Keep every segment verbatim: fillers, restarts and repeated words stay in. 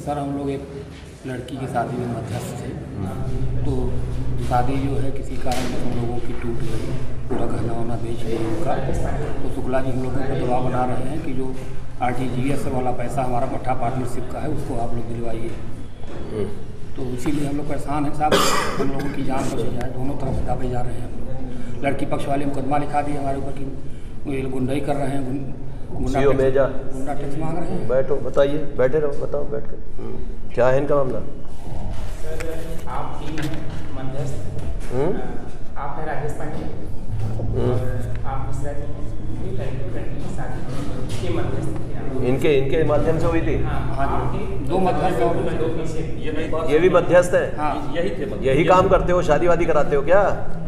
Sir हम लोग एक लड़की की शादी में मध्यस्थ थे, तो शादी जो है किसी कारण से हम लोगों की टूट गई, पूरा गहना वाना बेच दिए उनका। तो शुक्ला जी हम लोगों को दबाव बना रहे हैं कि जो आर टी जी एस वाला पैसा हमारा मट्ठा पार्टनरशिप का है उसको आप लोग दिलवाइए। तो इसीलिए हम लोग परेशान हैं साहब, हम लोगों की जान बच जाए। दोनों तरफ से दावे जा रहे हैं हम लोग। लड़की पक्ष वाले मुकदमा लिखा दिए हमारे ऊपर कि वो गुंडाई कर रहे हैं, गुंडा गुंडा टैक्स मांग रहे हैं। बैठो, बताइए, बैठे रहो, बताओ बैठ कर क्या है इनका मामला। सर आप ही मध्यस्थ, आप है राजेश पांडे और आप मिश्रा जी, ये लड़की लड़की की शादी के मध्यस्थ इनके इनके माध्यम से हुई थी। हाँ जी, दो मध्यस्थ और दो पीछे ये भी मध्यस्थ है। हाँ यही थे, यही काम करते हो, शादी वादी कराते हो क्या?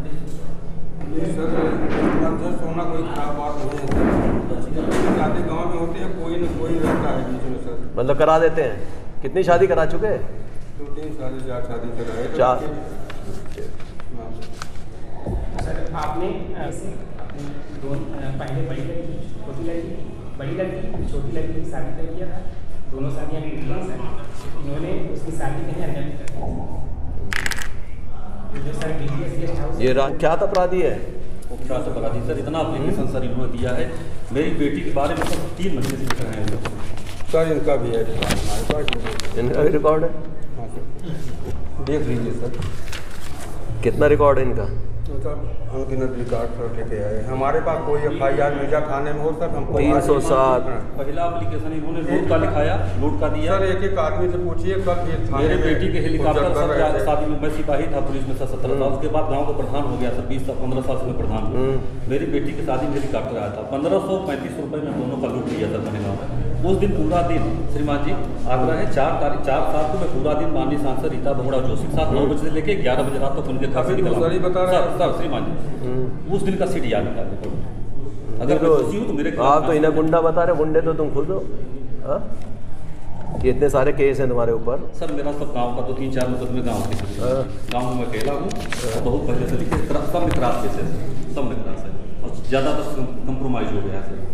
सर मध्यस्थ होना कोई खराब बात नहीं है। शादी गाँव में होती है, कोई न कोई रहता है बीच में सर। मतलब करा देते हैं। कितनी शादी करा चुके? दो तीन शादी चार शादी कराए चार। सर आपने ऐसे अपनी दो पहले बड़ी लड़की छोटी लड़की बड़ी लड़की छोटी लड़की की शादी तय किया था। दोनों शादियाँ सर इन्होंने उसकी शादी कहीं अन्य जो sir D T S guest house ये क्या अपराधी है? क्या तो बता दी सर, इतना एप्लीकेशन सर इन्होंने दिया है मेरी बेटी के बारे में सब तीन महीने से लिख रहे हैं लोग। सर इनका भी है हमारे पास, इनका भी रिकॉर्ड है। हाँ सर देख लीजिए सर। कितना रिकॉर्ड है इनका? मतलब अनगिनत रिकॉर्ड सर लेके आए। हमारे पास कोई एफ आई आर मिर्जा थाने में हो सर हमको तीन सौ सात। पहला एप्लीकेशन इन्होंने लूट का लिखाया, लूट का दिया। सर एक एक आदमी से पूछिए कल ये थाने मेरे में बेटी के हेलीकॉप्टर गुजर कर रहे सब थे। शादी में मैं सिपाही था पुलिस में सर सत्रह साल, उसके बाद गांव का प्रधान हो गया सर, बीस साल पंद्रह साल से मैं प्रधान हूँ। मेरी बेटी की शादी में हेलीकॉप्टर आया था, पंद्रह सौ पैंतीस रुपये में दोनों का लूट लिया था मैंने गाँव में। उस दिन पूरा दिन श्रीमान जी आगरा है, चार तारीख चार साल को मैं पूरा दिन माननीय सांसद रीता बहुगुणा जोशी के साथ नौ बजे से लेकर ग्यारह बजे रात तक उनके घर से निकला सर ही बता रहे सर सर श्रीमान जी उस दिन का सीडी याद निकालने को अगर मैं खुशी हूँ तो मेरे आप तो इन्हें गुंडा बता रहे, गुंडे तो तुम खुद हो। हाँ? ये इतने सारे केस हैं तुम्हारे ऊपर। सर मेरा सब गांव का तो तीन चार मुकदमे गांव के गांव में मैं अकेला हूँ और बहुत पहले से लिखे सब में खराब केस है, सब में खराब है और ज़्यादातर कंप्रोमाइज हो गया सर।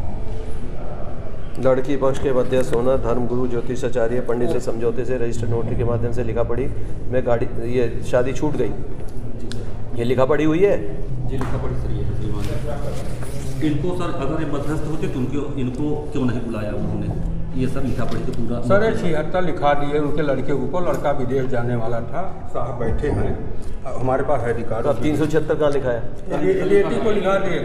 लड़की पक्ष के मध्यस्थ होना, धर्मगुरु ज्योतिषाचार्य पंडित से समझौते से रजिस्टर्ड नोटरी के माध्यम से लिखा पढ़ी में गाड़ी ये शादी छूट गई। ये लिखा पढ़ी हुई है जी, लिखा पढ़ी सर ये श्रीमान। इनको सर अगर ये मध्यस्थ होते तो उनको इनको क्यों नहीं बुलाया उन्होंने? ये सर लिखा पढ़ी तो पूरा सर ये छिहत्तर लिखा दिए उनके लड़के के ऊपर। लड़का विदेश जाने वाला था, साहब बैठे हैं हमारे पास है रिकॉर्ड। अब तीन सौ छिहत्तर कहाँ लिखा है? रिलेटिव को लिखा दिए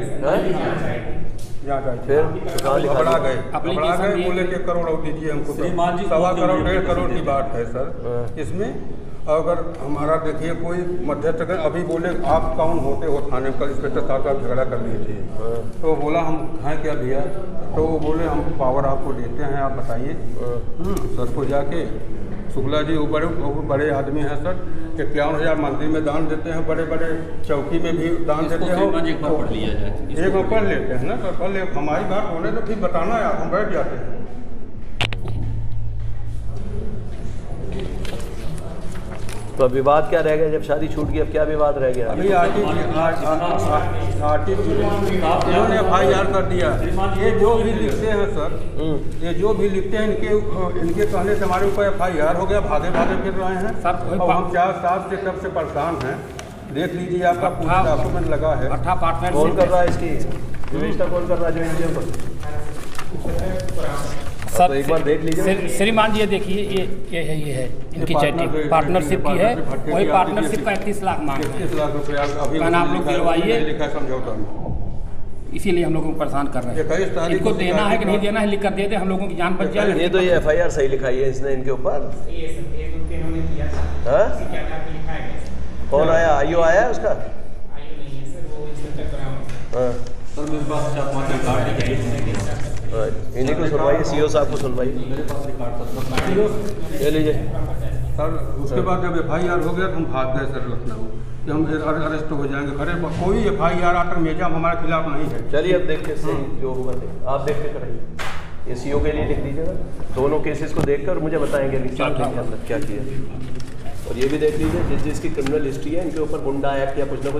फिर घबरा गए घबरा गए बोले कि करोड़ और दीजिए हमको, श्रीमान जी, सवा दो करोड़ करोड़ डेढ़ करोड़ की बात है सर इसमें। अगर हमारा देखिए कोई मध्यस्थ अगर अभी बोले आप कौन होते हो थाने में, कल इंस्पेक्टर साहब का झगड़ा कर लिए थे तो बोला हम हैं क्या भैया, तो वो बोले हम पावर आपको देते हैं, आप बताइए। सर को जाके शुक्ला जी वो बड़े वो बड़े आदमी हैं सर, इक्यावन हज़ार मंदिर में दान देते हैं, बड़े बड़े चौकी में भी दान देते हैं। एक बार पढ़ लिया जाए, एक बार पढ़ लेते हैं ना सर, पढ़ ले हमारी बात बोले तो फिर बताना यार, हम बैठ जाते हैं। तो अब विवाद क्या रह गया? जब शादी छूट गई अब क्या विवाद रह गया? अभी आरटी इन्होंने एफ आई आर कर दिया। ये जो भी लिखते हैं सर, ये जो भी लिखते हैं इनके इनके कहने से हमारे ऊपर एफ आई आर हो गया, भागे भागे फिर रहे हैं और हम चार साल से कब से परेशान हैं। देख लीजिए आपका पूरा डॉक्यूमेंट लगा है। मट्ठा पार्टनर कौन कर रहा है इसकी विवेचना, कौन कर रहा है जो इनके ऊपर? सर तो एक बार देख लीजिए श्रीमान जी, ये देखिए ये ये है ये है इनकी चैटिंग पार्टनरशिप की है, वही पार्टनरशिप का इकतीस लाख मांग रहे हैं। इक्कीस लाख रुपया अभी कहना आप लोग दिलवाइए, लिखा समझौता में। इसीलिए हम लोगों को परेशान कर रहे हैं। इनको देना है कि नहीं देना है लिख कर दे दे, हम लोगों की जान बच जाए। ये तो ये एफ आई आर सही लिखाई है इसने इनके ऊपर। ये सब ये उनके इन्होंने किया था। हाँ? क्या क्या लिखा है? कौन आया? आयु आया है उसका? आयु नहीं है सर, वो इंस्पेक्टर कराम। हाँ सर मेरे पास चार पाँच रिकॉर्ड है, इन्हीं को सुनवाइए, सीओ साहब को सुनवाइए। मेरे पास रिकॉर्ड ले लीजिए सर। उसके बाद जब एफ आई आर हो गया तो हम भाग गए सर लखनऊ कि हम अरेस्ट हो जाएंगे। खरे कोई एफ आई आर आटर मेजा हमारे खिलाफ नहीं है। चलिए अब देख के सही जो होगा देख आप देख के कराइए। ये सीओ के लिए लिख दीजिएगा, दोनों केसेस को देखकर मुझे बताएंगे कि क्या क्या किया। और ये भी देख लीजिए जिस जिसकी क्रिमिनल हिस्ट्री है इनके ऊपर गुंडा एक्ट या कुछ ना कुछ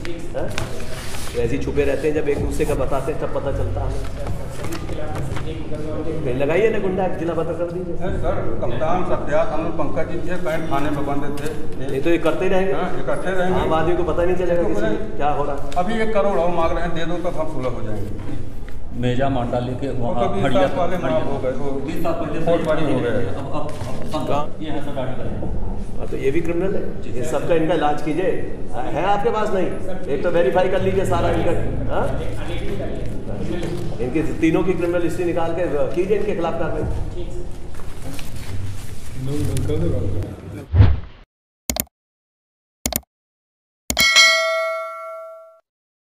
लगाइए। ऐसे ही छुपे रहते हैं, जब एक दूसरे का बताते हैं तब पता चलता है। कहीं लगाइए ना गुंडा जिला पता कर दीजिए। है सर, कप्तान सत्यात हम लोग पंकज जी थे, कहीं थाने में बंद थे। ये तो ये करते रहेंगे, हाँ, ये करते रहेंगे। आम आदमी को पता नहीं चलेगा किसी को क्या हो रहा। अभी एक करोड़ और मांग रहे हैं, दे दो तब हम सुलह हो जाएंगे। मेजा मांडाली के वो वहाँ तो बीस हड़िया साल वाले माफ हो गए, वो बीस साल पहले बहुत बड़ी हो गए। अब अब अब कहाँ? ये है सर गाड़ी का। हाँ, तो ये भी क्रिमिनल है, ये सबका इनका इलाज कीजिए। है आपके पास? नहीं, एक तो वेरीफाई कर लीजिए सारा इनका। हाँ, इनकी तीनों की क्रिमिनल हिस्ट्री निकाल के कीजिए इनके खिलाफ कार्रवाई।